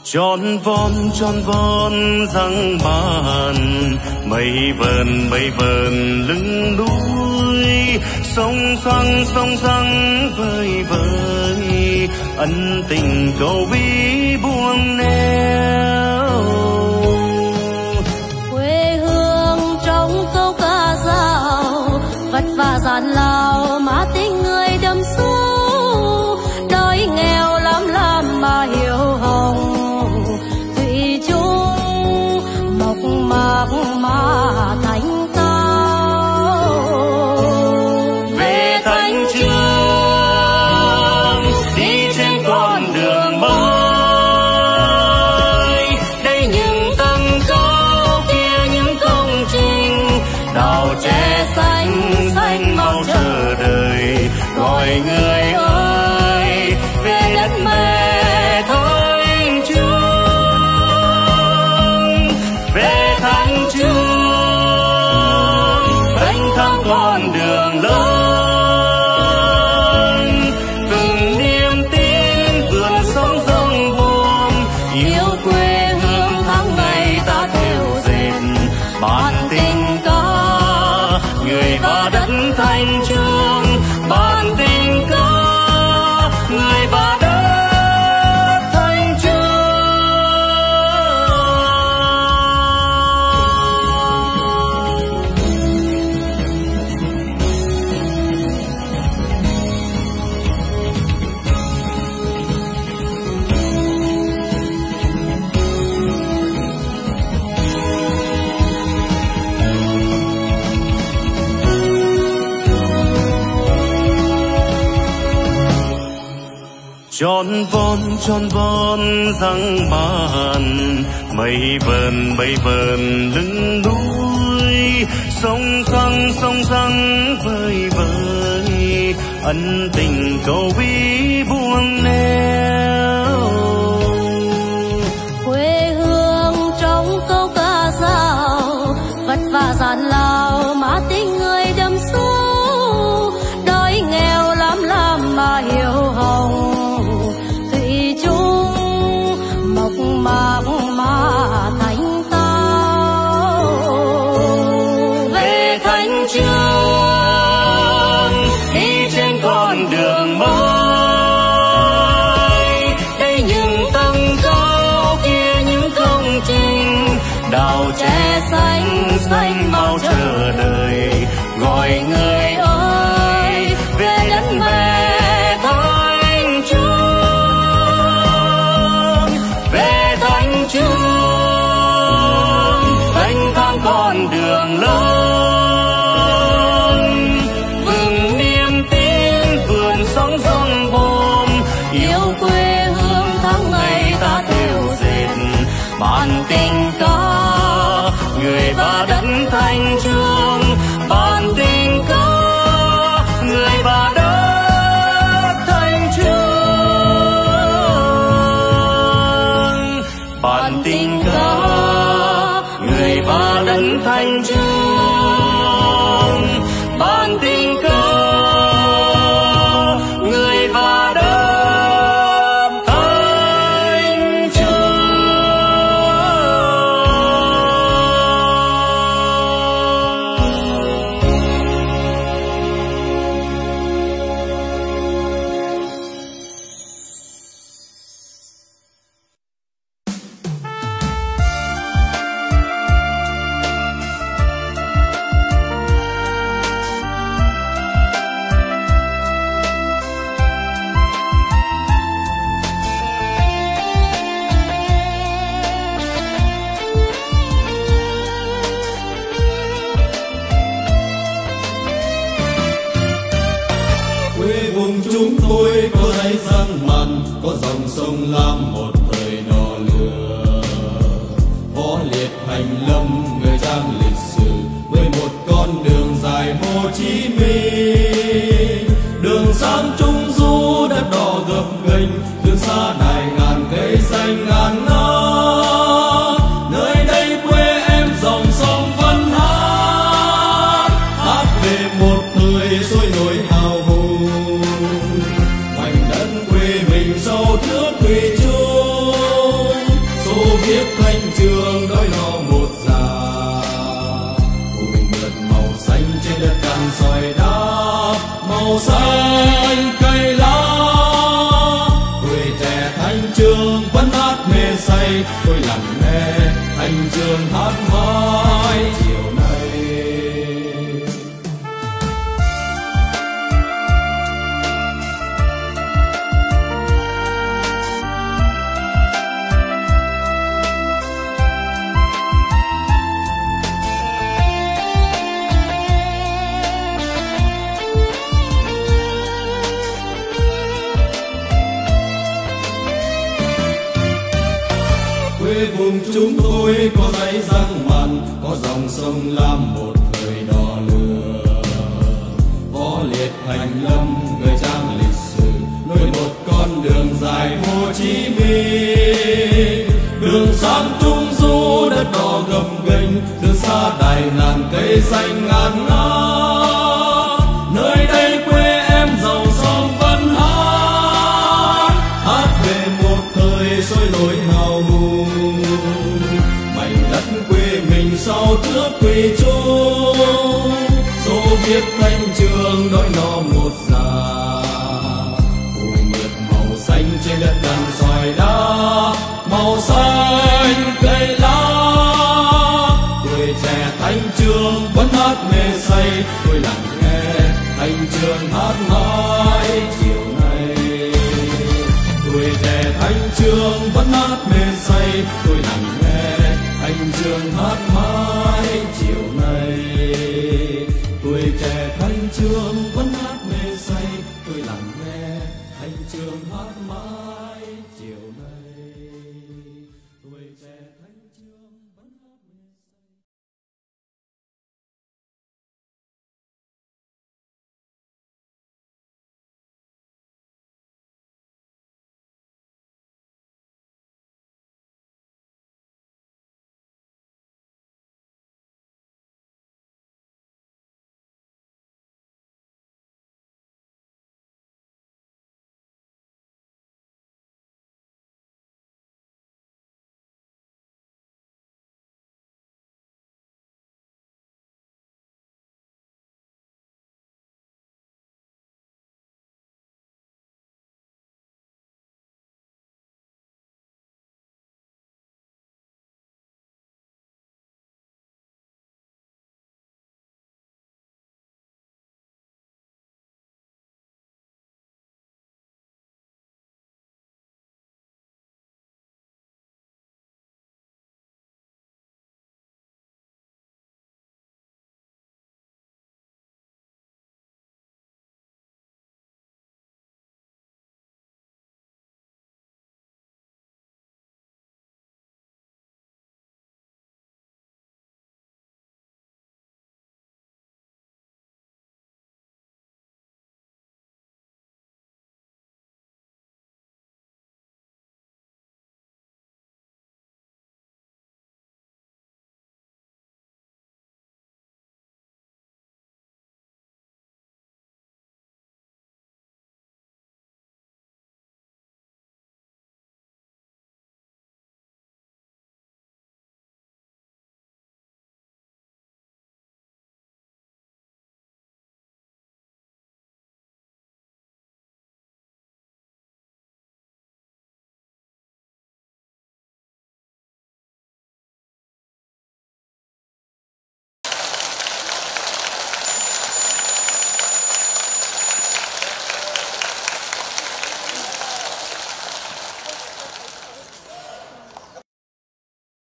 tròn von răng bàn, mây vờn lưng núi, sông xoăng vơi vơi, ân tình cầu ví buông neo. Quê hương trong câu ca dao, vất vả gian lao mà tình người đâm sâu, đói nghèo lắm mà hiểu hồng, thủy chung mộc mạc mà thành cao. Về Thanh Chương đi trên con đường mới, đây những tầng cao kia những công trình, đào tre xanh mau chờ đợi, gọi người ơi về đất mẹ Thanh Chương. Về Thanh Chương thanh thang con đường lớn, từng niềm tin vườn sống rông buồm, yêu quê hương tháng ngày ta theo dệt bản tình ca người và đất Thanh Chương, bản tình ca người và đất Thanh Chương. Tròn von răng bàn, mây vờn lưng núi, sông xoăng vơi vơi, ân tình cầu ví buông neo. Quê hương trong câu ca dao, vất vả gian lao mà tình người đâm sâu, đói nghèo lắm mà hiểu hồng, thủy chung mộc mạc mà thành cao. Về Thanh Chương đi trên con đường mới, đây những tầng cao kia những công trình, đào tre xanh mau chờ đợi, gọi người ơi về đất mẹ Thanh Chương. Về Thanh Chương thanh thang con đường lớn, vững niềm tin vườn sống rông buồm, yêu quê hương tháng ngày ta theo dệt bản tình ca người và đất Thanh Chương, bản tình ca người và đất Thanh Chương, bản tình ca người và đất Thanh Chương, bản tình ca người và đất Thanh Chương. Quê vùng chúng tôi có dãy răng mặn, có dòng sông Lam một thời nò lửa, võ liệt hành lâm người trang lịch sử, 11 con đường dài Hồ Chí Minh, đường sáng Trung Du đất đỏ gập ghềnh, đường xa đài ngàn cây xanh ngàn ngát, nơi đây quê em dòng sông vẫn hát, hát về một thời sôi nổi hào hùng, mảnh đất quê mình sâu thước thủy chung, màu xanh cây lá. Tuổi trẻ Thanh Chương vẫn hát mê say, tôi lặng nghe Thanh Chương hát mãi chiều nay. Quê vùng chúng tôi có dãy răng mặn, có dòng sông Lam một thời đỏ lửa. Võ liệt Thành Lâm người trang lịch sử, nối một con đường dài Hồ Chí Minh. Đường sáng Trung Du đất đỏ gập ghềnh, từ xa Đài ngàn cây xanh ngàn ngát. Nơi đây quê em giàu sông văn hát, hát về một thời sôi nổi hào hùng. Mảnh đất quê mình sau thước quỳ chung, số viết Thanh Chương nỗi no một già. Phủ mượt màu xanh trên đất đàn xoài đá, màu xanh cây lá. Tuổi trẻ Thanh Chương vẫn hát mê say, tôi lặng nghe Thanh Chương hát mãi chiều nay. Tuổi trẻ Thanh Chương vẫn hát mê say, tôi lặng nghe Thanh Chương hát mãi chiều nay. Tuổi trẻ Thanh Chương vẫn